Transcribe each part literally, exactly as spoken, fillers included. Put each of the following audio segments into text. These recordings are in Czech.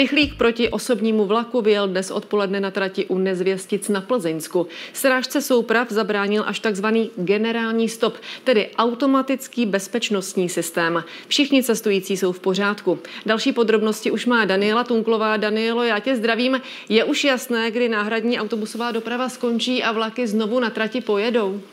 Rychlík proti osobnímu vlaku vyjel dnes odpoledne na trati u Nezvěstic na Plzeňsku. Strážce souprav zabránil až takzvaný generální stop, tedy automatický bezpečnostní systém. Všichni cestující jsou v pořádku. Další podrobnosti už má Daniela Tunklová. Danielo, já tě zdravím. Je už jasné, kdy náhradní autobusová doprava skončí a vlaky znovu na trati pojedou?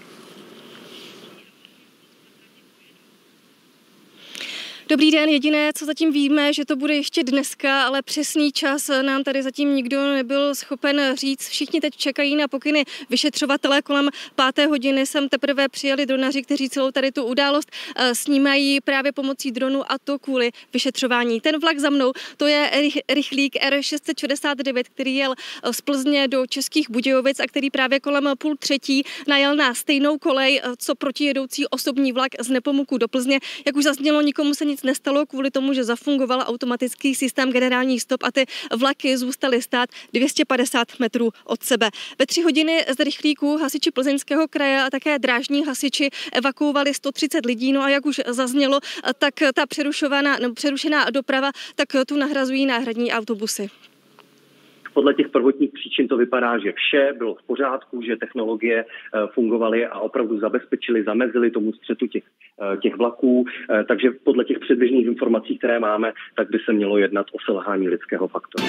Dobrý den, jediné, co zatím víme, že to bude ještě dneska, ale přesný čas nám tady zatím nikdo nebyl schopen říct. Všichni teď čekají na pokyny vyšetřovatelé. Kolem páté hodiny sem teprve přijeli dronaři, kteří celou tady tu událost snímají právě pomocí dronu, a to kvůli vyšetřování. Ten vlak za mnou, to je rychlík R šest set šedesát devět, který jel z Plzně do Českých Budějovic a který právě kolem půl třetí najel na stejnou kolej, co protijedoucí osobní vlak z Nepomuku do Plzně. Jak už zaznělo, nikomu se nic nestalo kvůli tomu, že zafungoval automatický systém generální stop a ty vlaky zůstaly stát dvě stě padesát metrů od sebe. Ve tři hodiny z rychlíku hasiči Plzeňského kraje a také drážní hasiči evakuovali sto třicet lidí. No a jak už zaznělo, tak ta přerušovaná, no, přerušená doprava, tak tu nahrazují náhradní autobusy. Podle těch prvotních příčin to vypadá, že vše bylo v pořádku, že technologie fungovaly a opravdu zabezpečily, zamezily tomu střetu těch, těch vlaků. Takže podle těch předběžných informací, které máme, tak by se mělo jednat o selhání lidského faktoru.